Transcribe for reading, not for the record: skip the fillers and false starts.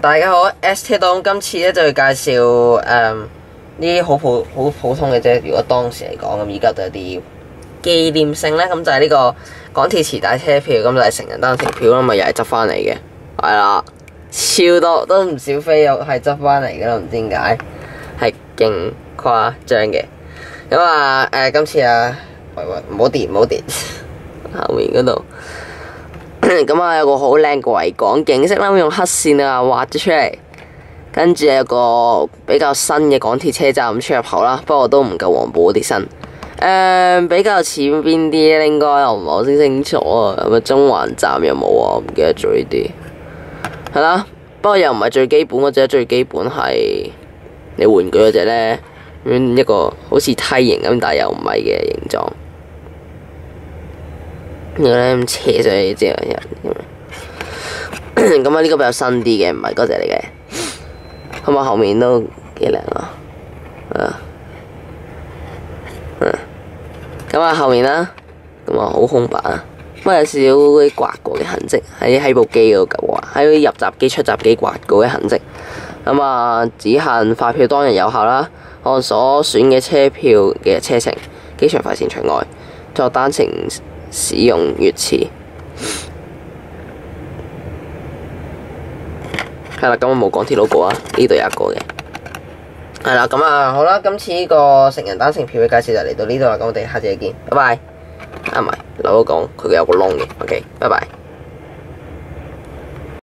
大家好，ST 黨今次咧就要介紹呢啲好普通嘅啫。如果當時嚟講，咁而家就有啲紀念性咧，咁就係呢個港鐵磁帶車票，咁就係成人單程票啦，咪又係執翻嚟嘅，係啦，超多都唔少飛又係執翻嚟嘅啦，唔知點解係勁誇張嘅。咁啊今次啊，喂唔好跌後面嗰度。咁啊，有個好靚嘅維港景色啦，用黑線啊畫咗出嚟，跟住有個比較新嘅港鐵車站出入口啦，不過都唔夠黃埔嗰啲新。比較似邊啲咧？應該我唔係好清楚啊。咁啊，中環站有冇啊？唔記得咗呢啲。係啦，不過又唔係最基本嗰隻，最基本係你玩具嗰隻咧，一個好似梯形咁，但係又唔係嘅形狀。呢個咧咁斜上去之後，咁啊呢個比較新啲嘅，唔係嗰隻嚟嘅。咁啊後面都幾靚啊，咁啊後面啦，咁啊好空白啊，不過有少少嗰啲刮過嘅痕跡喺部機嗰度啊，喺入閘機出閘機刮過嘅痕跡。咁啊只限發票當日有效啦，按所選嘅車票嘅車程，機場快線除外，作單程使用月次。係啦，咁我冇港鐵 logo啊，呢度有一個嘅。係啦，咁啊好啦，今次呢個成人單程票嘅介紹就嚟到呢度啦，咁我哋下次再見，拜拜。唔係，留咗講佢有個窿嘅，OK，拜拜。